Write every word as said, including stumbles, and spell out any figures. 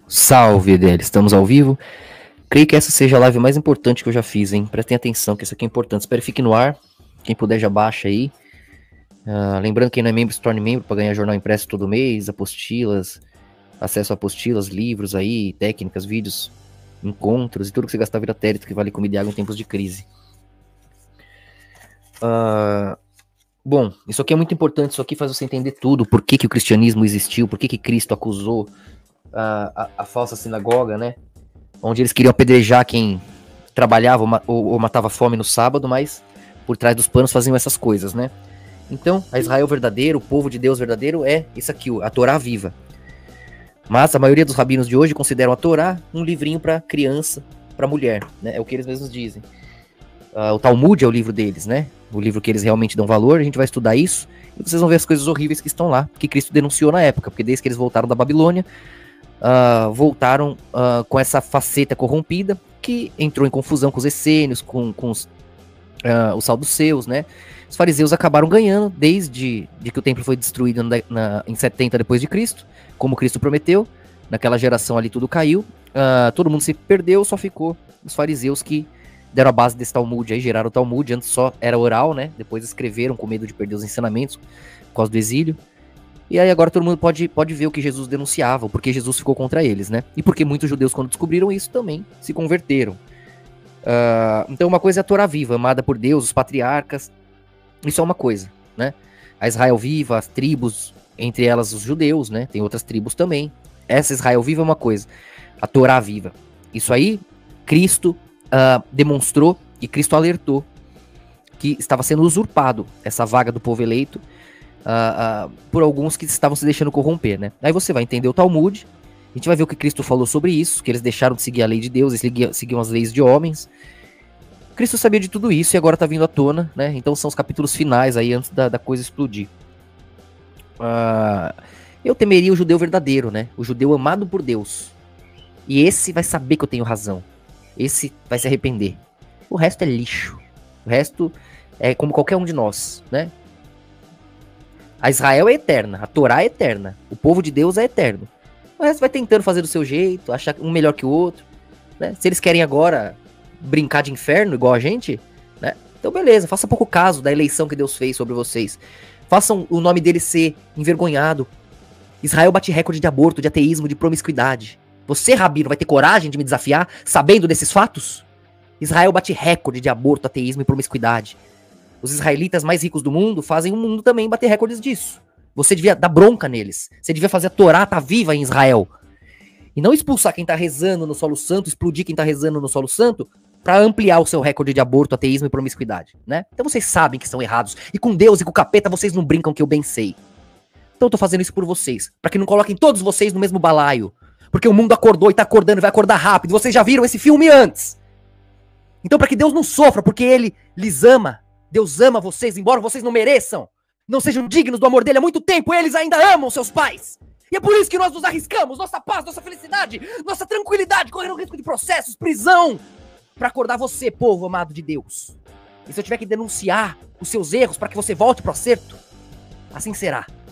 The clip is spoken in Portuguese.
Salve, dele, estamos ao vivo. Creio que essa seja a live mais importante que eu já fiz, hein? Prestem atenção, que isso aqui é importante. Espero que fique no ar. Quem puder já baixa aí. Uh, lembrando que quem não é membro, se torne membro para ganhar jornal impresso todo mês, apostilas, acesso a apostilas, livros aí, técnicas, vídeos, encontros e tudo que você gastar vira térito, que vale comida e água em tempos de crise. Uh, bom, isso aqui é muito importante. Isso aqui faz você entender tudo. Por que, que o cristianismo existiu, por que, que Cristo acusou A, a, a falsa sinagoga, né? Onde eles queriam apedrejar quem trabalhava ou, ou, ou matava fome no sábado, mas por trás dos panos faziam essas coisas, né? Então, a Israel verdadeiro, o povo de Deus verdadeiro é isso aqui, a Torá viva. Mas a maioria dos rabinos de hoje consideram a Torá um livrinho para criança, para mulher, né? É o que eles mesmos dizem. Uh, o Talmud é o livro deles, né? O livro que eles realmente dão valor. A gente vai estudar isso e vocês vão ver as coisas horríveis que estão lá, que Cristo denunciou na época, porque desde que eles voltaram da Babilônia, Uh, voltaram uh, com essa faceta corrompida, que entrou em confusão com os essênios, com, com os, uh, os saduceus, né? Os fariseus acabaram ganhando desde de que o templo foi destruído na, na, em setenta depois de Cristo, como Cristo prometeu. Naquela geração ali tudo caiu, uh, todo mundo se perdeu, só ficou os fariseus que deram a base desse Talmud aí, geraram o Talmud. Antes só era oral, né? Depois escreveram com medo de perder os ensinamentos por causa do exílio. E aí agora todo mundo pode, pode ver o que Jesus denunciava, porque Jesus ficou contra eles, né? E porque muitos judeus, quando descobriram isso, também se converteram. Uh, então uma coisa é a Torá viva, amada por Deus, os patriarcas. Isso é uma coisa, né? A Israel viva, as tribos, entre elas os judeus, né? Tem outras tribos também. Essa Israel viva é uma coisa. A Torá viva. Isso aí, Cristo uh, demonstrou e Cristo alertou que estava sendo usurpado essa vaga do povo eleito, Uh, uh, por alguns que estavam se deixando corromper, né? Aí você vai entender o Talmud, a gente vai ver o que Cristo falou sobre isso, que eles deixaram de seguir a lei de Deus, eles seguiam, seguiam as leis de homens. Cristo sabia de tudo isso e agora tá vindo à tona, né? Então são os capítulos finais aí, antes da, da coisa explodir. Uh, eu temeria o judeu verdadeiro, né? O judeu amado por Deus. E esse vai saber que eu tenho razão. Esse vai se arrepender. O resto é lixo. O resto é como qualquer um de nós, né? A Israel é eterna, a Torá é eterna, o povo de Deus é eterno. O resto vai tentando fazer do seu jeito, achar um melhor que o outro, né? Se eles querem agora brincar de inferno igual a gente, né? Então beleza, faça pouco caso da eleição que Deus fez sobre vocês. Façam o nome deles ser envergonhado. Israel bate recorde de aborto, de ateísmo, de promiscuidade. Você, rabino, vai ter coragem de me desafiar sabendo desses fatos? Israel bate recorde de aborto, ateísmo e promiscuidade. Os israelitas mais ricos do mundo fazem o mundo também bater recordes disso. Você devia dar bronca neles. Você devia fazer a Torá tá viva em Israel. E não expulsar quem tá rezando no solo santo, explodir quem tá rezando no solo santo, pra ampliar o seu recorde de aborto, ateísmo e promiscuidade, né? Então vocês sabem que estão errados. E com Deus e com o capeta vocês não brincam, que eu bem sei. Então eu tô fazendo isso por vocês. Pra que não coloquem todos vocês no mesmo balaio. Porque o mundo acordou e tá acordando e vai acordar rápido. Vocês já viram esse filme antes. Então pra que Deus não sofra, porque Ele lhes ama. Deus ama vocês, embora vocês não mereçam, não sejam dignos do amor dele há muito tempo, eles ainda amam seus pais. E é por isso que nós nos arriscamos, nossa paz, nossa felicidade, nossa tranquilidade, correndo risco de processos, prisão, para acordar você, povo amado de Deus. E se eu tiver que denunciar os seus erros para que você volte pro acerto, assim será.